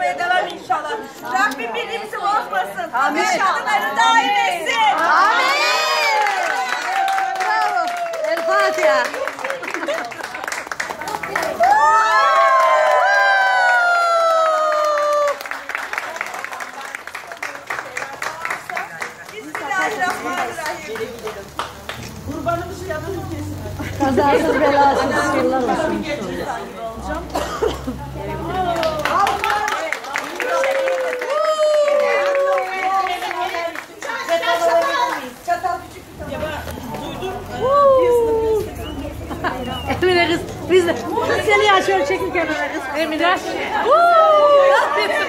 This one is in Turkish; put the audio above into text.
çalışmaya devam inşallah. Rabbim birbirimizi bozmasın. Amin. Kadınları daim etsin. Amin. Bravo. El Fatiha. Bismillahirrahmanirrahim. Kurbanımızı yanına kesin. Kazasız belasız yıllar olsun inşallah. Çatal küçük bir tane. Emine kız, biz de seni ya şöyle çekin kenara kız. Emine.